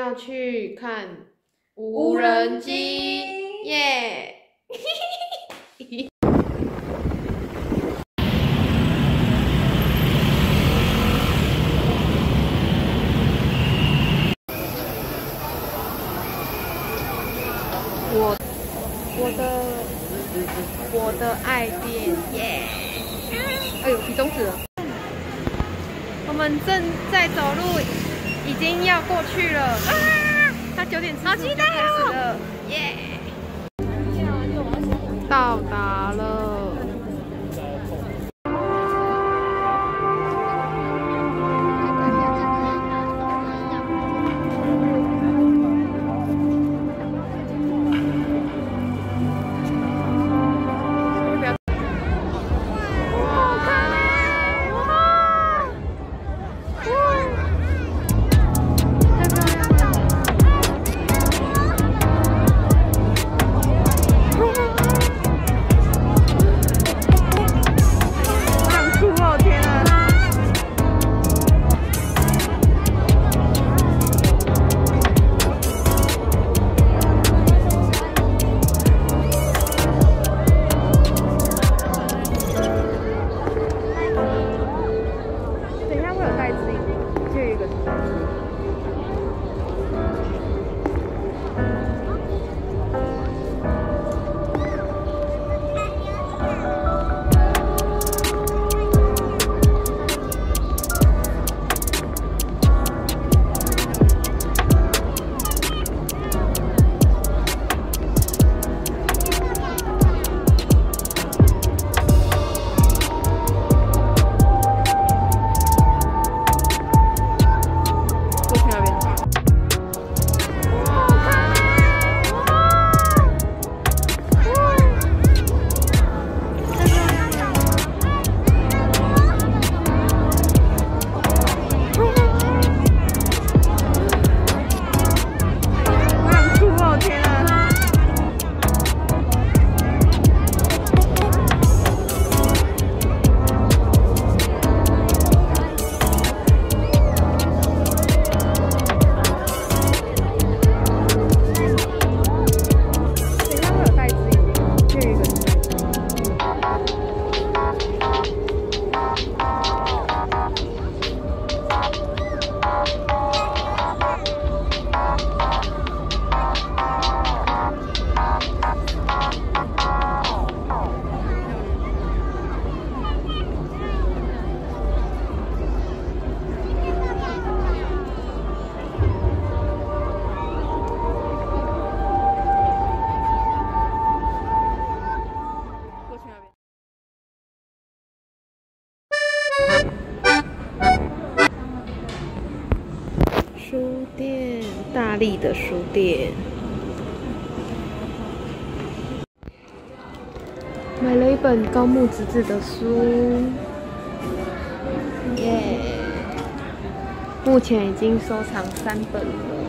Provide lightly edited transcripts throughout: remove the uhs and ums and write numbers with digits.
要去看无人机，耶！我的爱店，耶！哎呦，比中指了。我们正在走路，已经要过去了。啊！他9点45就开始了，耶！到达了。书店，大力的书店，买了一本高木直子的书，耶！目前已经收藏3本了。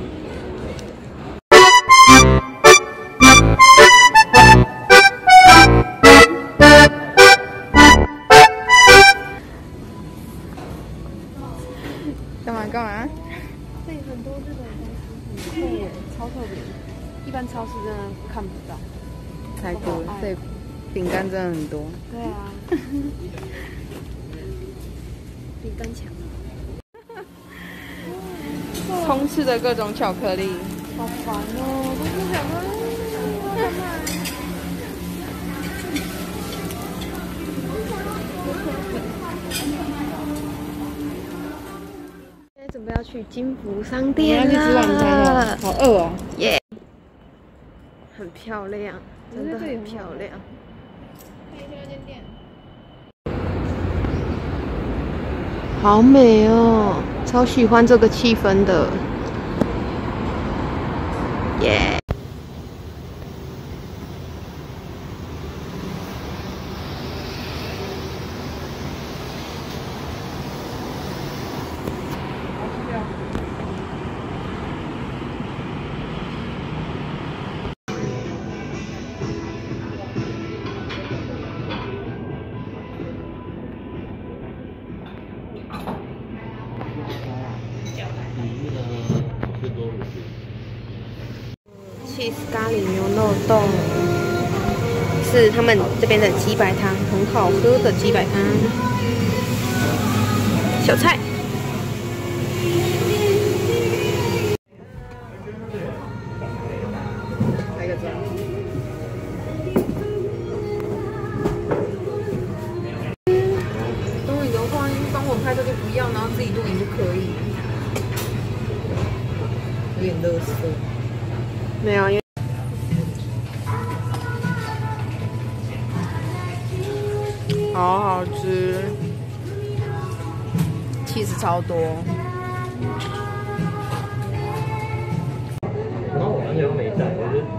干嘛？这里很多日本的东西，很酷耶，超特别，一般超市真的看不到。太多了，这饼干真的很多。对啊，饼干墙，充斥着各种巧克力。好烦哦，都是巧克力。准备要去金福商店了，要去吃晚餐了，好饿哦！耶，很漂亮，真的很漂亮。看一下那间店，好美哦，超喜欢这个气氛的，耶！ 最多。 咖喱牛肉冻，是他们这边的鸡白汤，很好喝的鸡白汤。小菜。来个这样。录影的话，帮我拍照就不要，然后自己录影就可以。有点垃圾。没有，因为好好吃，起司超多。 然后我完全没在，我就。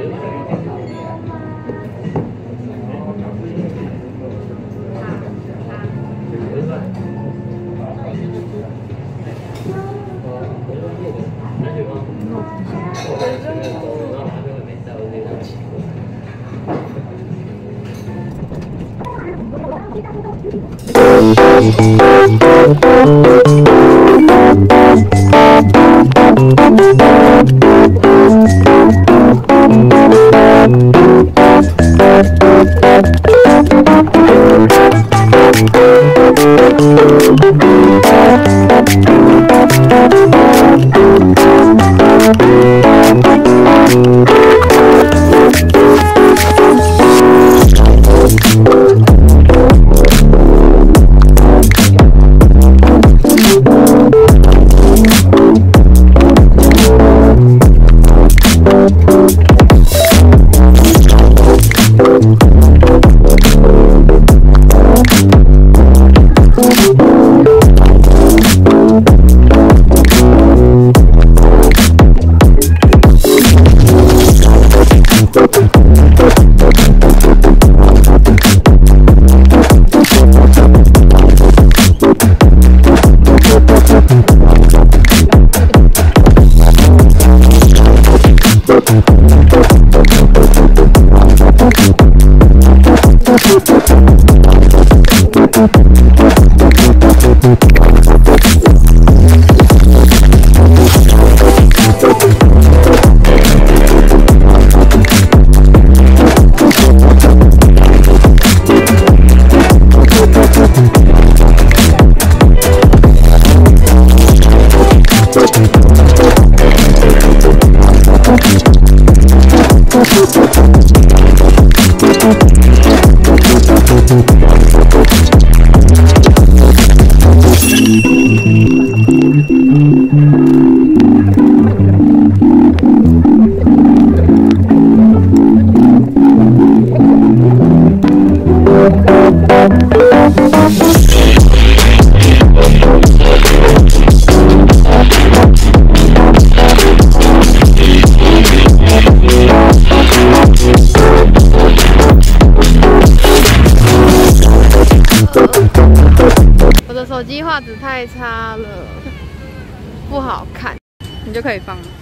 我的手机画质太差了，不好看，你就可以放了。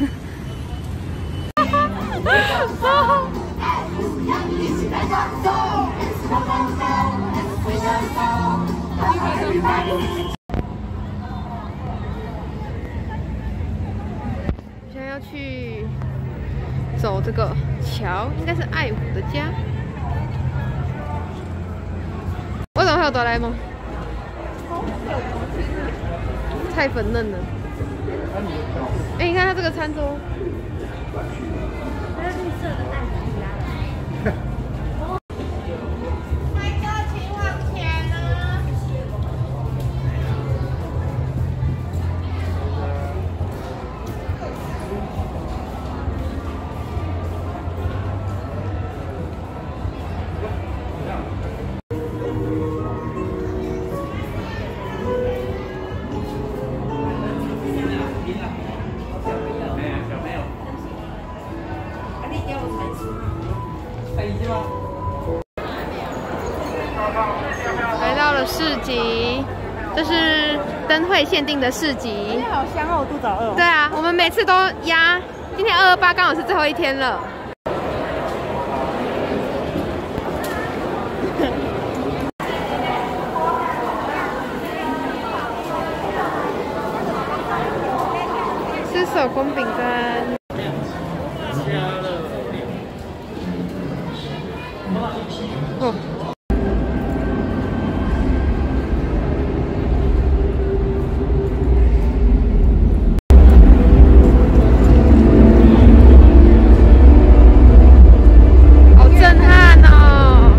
现在要去走这个桥，应该是爱虎的家。为什么会有哆啦 A 梦？太粉嫩了。哎，你看它这个餐桌，它是绿色的爱虎家。帅哥，请往前啊！来到了市集，这是灯会限定的市集。今天好香哦，我肚子好饿。对啊，我们每次都压，今天228刚好是最后一天了。吃手工饼干。 哦。好震撼哦！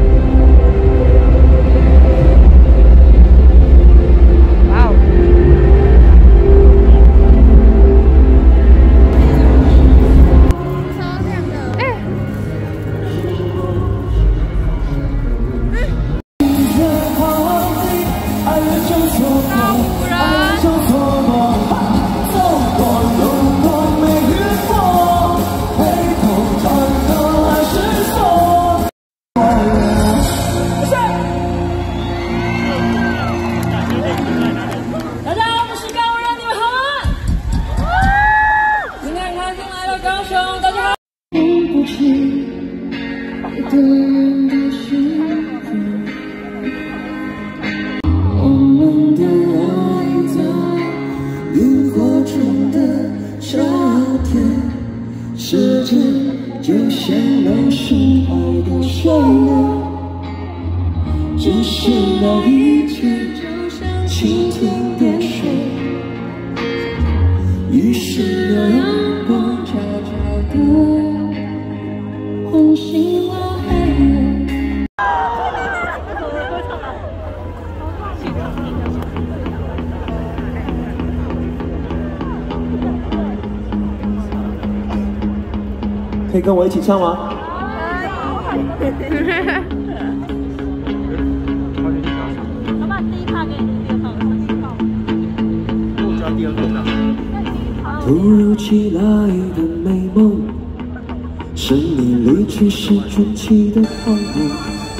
哇哦！超亮的！哎。 世界就像流星爱的水流，只是那一切就像蜻蜓点水，于是有阳光悄悄地唤醒了黑夜。可以跟我一起唱吗？ 我把第一趴给你，第二趴给你。 我加第二个呢。 突如其来的美梦，是你离去时卷起的泡沫。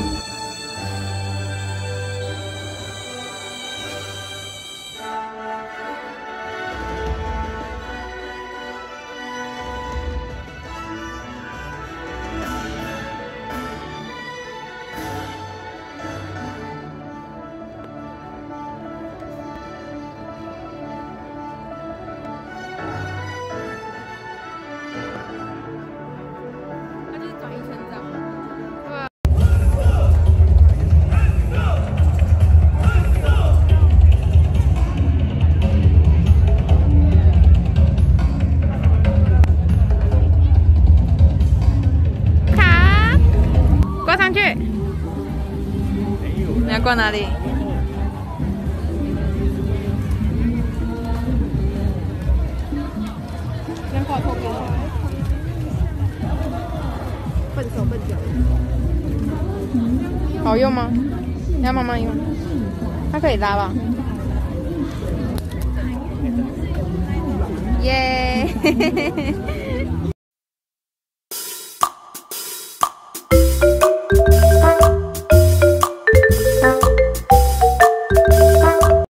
你要逛哪里？先挂错边。笨手笨脚。好用吗？你要慢慢用。它可以拉吧？耶！